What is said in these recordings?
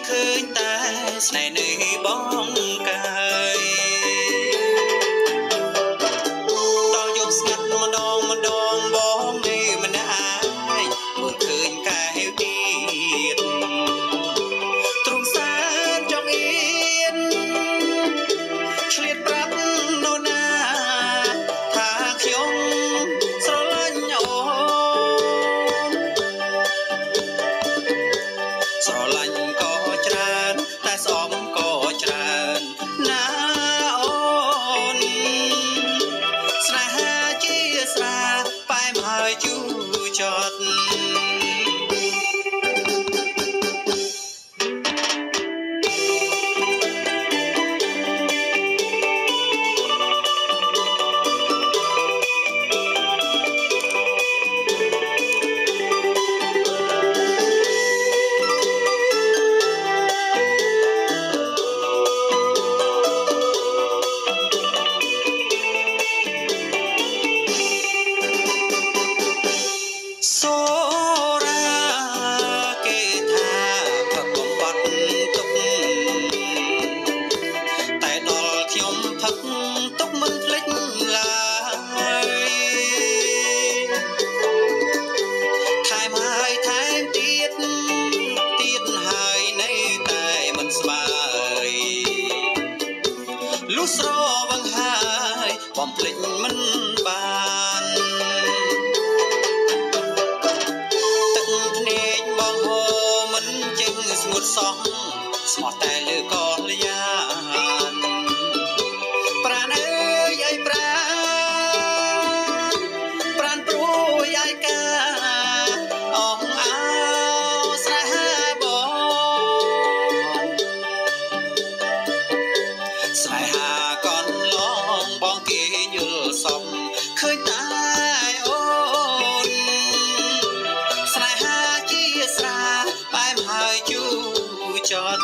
ឃើញតែស្នេហ៍នេះបងកាយដល់យប់ស្ងាត់ម្ដងបងនេះម្នាក់ឯងមើលឃើញកែវទៀតទ្រង់សានចង់អៀនឆ្លៀតប្រាប់នោណាថាខ្ញុំស្រឡាញ់អូនស្រឡាញ់ក៏ច្រើនតែស្អប់ក៏ច្រើនណាអូនស្នេហាជាស្រាប៉ែមហើយជូរចត់សូរាគេថាផឹកបំបត្តិទុកតែដល់ខ្ញុំផឹកទុកមិនភ្លេចឡើយថែមហើយថែមទៀតហើយនៅតែមិនស្បើយលុះស្រវឹងហើយបំភ្លេចមិនបានស្ងួតសោះស្មោះតែលើកលយ៉ាងប្រាណអើយអើយប្រាណព្រួយអាយកាអងអោស្នេហាបងស្នេហាកនឡងបងគេយល់សំឃើញតែអូនស្នេហាជាស្រាប៉ែមហើយជូរចត់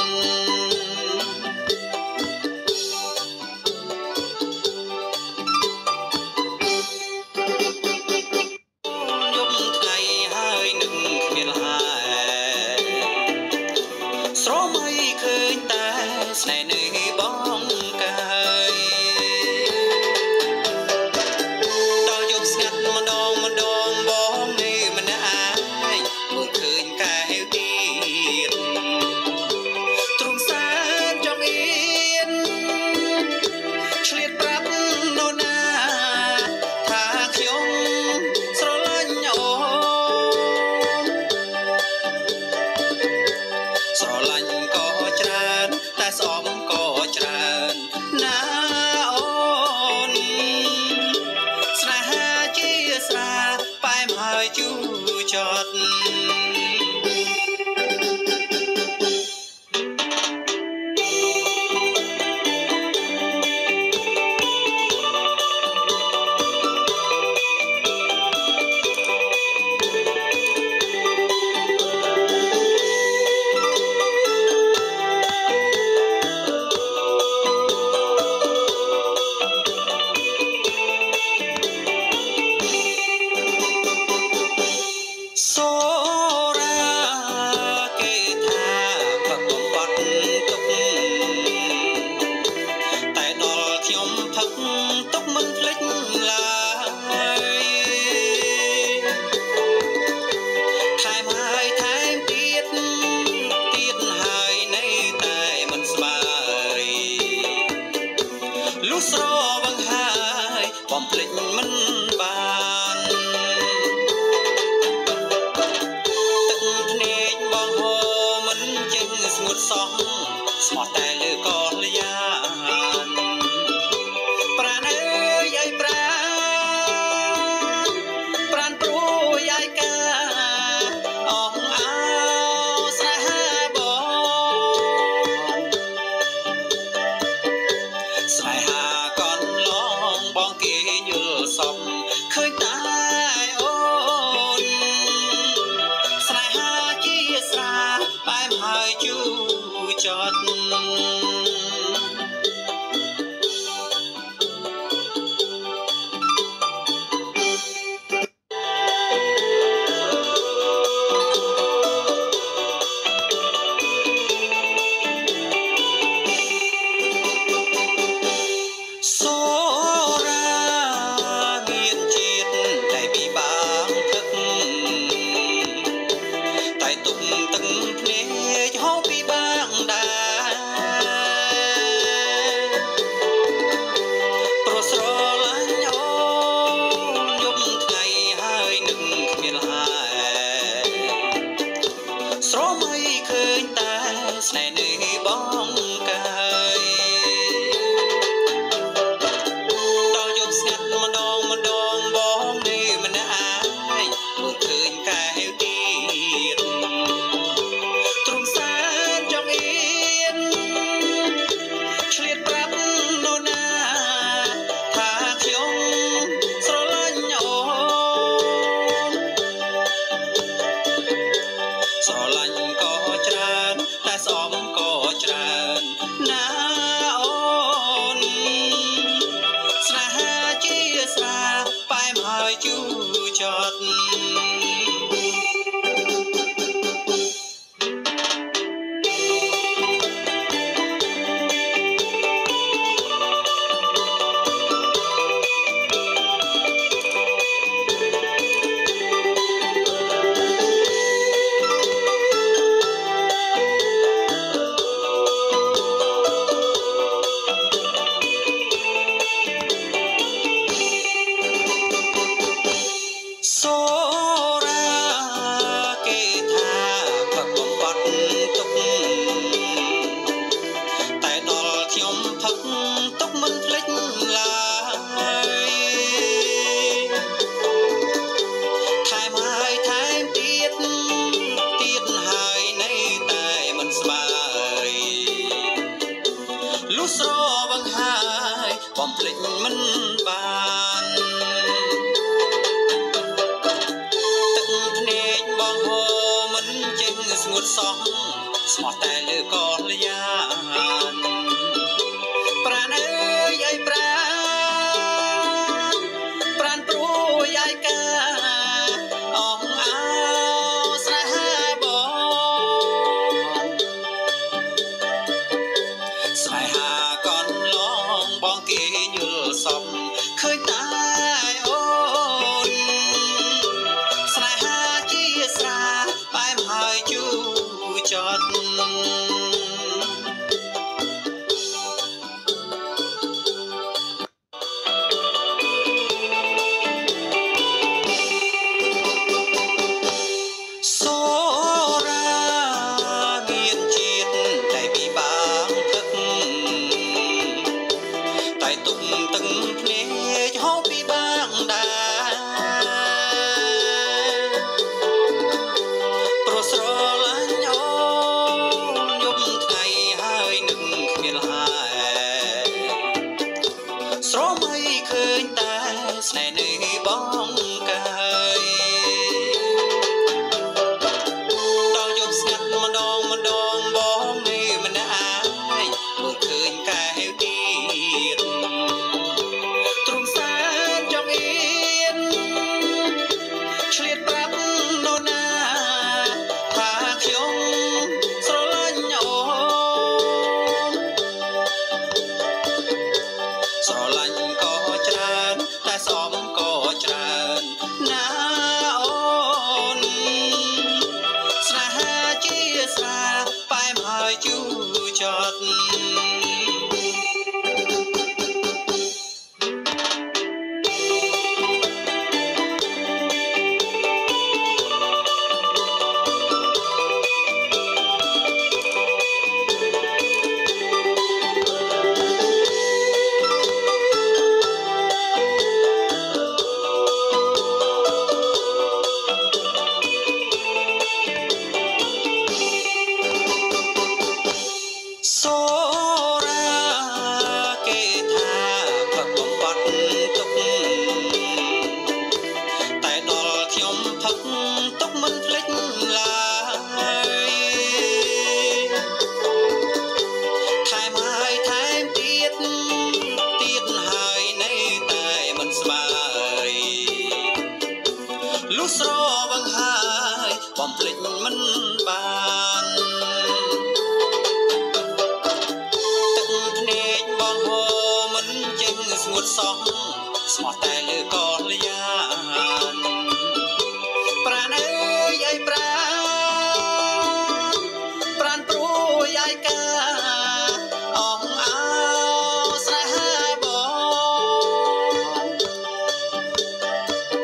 យប់ថ្ងៃហើយនឹងគ្មានហើយស្រមៃឃើញតែស្នេហ៍នេះបងកាយដល់យប់ស្ងាត់ម្ដងបងនេះម្នាក់ឯងមើលឃើញកែវទៀតទ្រង់សានចង់អៀនឆ្លៀតប្រាប់នោណាថាខ្ញុំស្រឡាញ់អូនស្រឡាញ់ក៏ច្រើនតែស្អប់ក៏ច្រើនណាអូនស្នេហាជាស្រាប៉ែមហើយជូរចត់សូរាគេថាផឹកបំបត្តិទុកតែដល់ខ្ញុំផឹកទុកមិនភ្លេចឡើយថែមហើយថែមទៀតហើយនៅតែមិនស្បើយលុះស្រវឹងហើយបំភ្លេចមិនបានស្ងួតសោះស្មោះតែលើកលយ៉ាងប្រាណអើយអើយប្រាណព្រួយអាយកាអងអោស្នេហាបងស្នេហាកនឡងបងគេយល់សំឃើញតែអូនស្នេហាជាស្រាប៉ែមហើយជូរចត់ទឹកភ្នែកហូរពីបាងដែរព្រោះស្រឡាញ់អូនយប់ថ្ងៃហើយនឹងគ្មានហើយស្រមៃឃើញតែស្នេហ៍នេះបងកាយដល់យប់ស្ងាត់ម្ដងបងនេះម្នាក់ឯងមើលឃើញកែវទៀតទ្រង់សែនចង់អៀនឆ្លៀតប្រាប់នរណាថាខ្ញុំស្រឡាញ់អូនស្រឡាញ់ក៏ច្រើនតែស្អប់ក៏ច្រើនណាអូនស្នេហាជាស្រាប៉ែមហើយជូរចត់សូរាគេថាផឹកបំបត្តិទុកតែដល់ខ្ញុំផឹកទុកមិនភ្លេចឡើយថែមហើយថែមទៀតហើយនៅតែមិនស្បើយលុះស្របង្ហើយបំភ្លេចមិនបានបងហូមិនចេញស្ងួតសោះស្មោះតែលើកលយានប្រាណអើយអើយប្រាណព្រួយអាយកាអងអោស្រែហាបងស្រែហាកនឡងបងគេយល់សំឃើញតែអូនស្នេហាស្រាប៉ែមហើយជូរចត់សូរាមានជាតិតែពីបាងទឹកតែទុំទឹកភ្នែកហូរពីបាងដែរស្រឡាញ់អូនយប់ថ្ងៃហើយនឹងគ្មានហើយស្រមៃឃើញតែស្នេហ៍នេះបងកាយដល់យប់ស្ងាត់ម្ដងបងនេះម្នាក់ឯងមើលឃើញកែវទៀតទ្រង់សែនចង់អៀនឆ្លៀតប្រាប់នរណាខ្ញុំស្រឡាញ់អូនស្រឡាញ់ក៏ច្រើនតែស្អប់ក៏ច្រើនណាអូនស្នេហាជាស្រាប៉ែមហើយជូរចត់សូរាគេថាផឹកបំបត្តិទុកតែដល់ខ្ញុំផឹកទុកមិនភ្លេចឡើយថែមហើយថែមទៀតហើយនៅតែមិនស្បើយលុះស្របង្ហើយបំភ្លេចមិនបានបងហូមិនចេញស្ងួតសោះស្មោះតែលើកលយានប្រាណអើយអើយប្រាណយការអងអោស្រែបង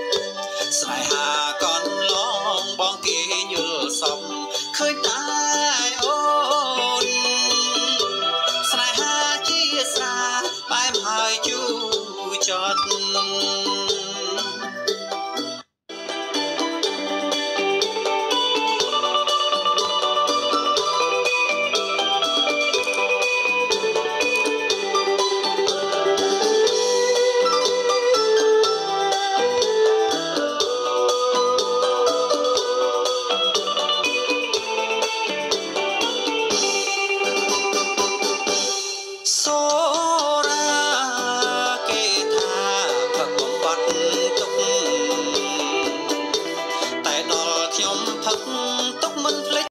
ស្រែហាកនឡងបងគេយល់សំឃើញតា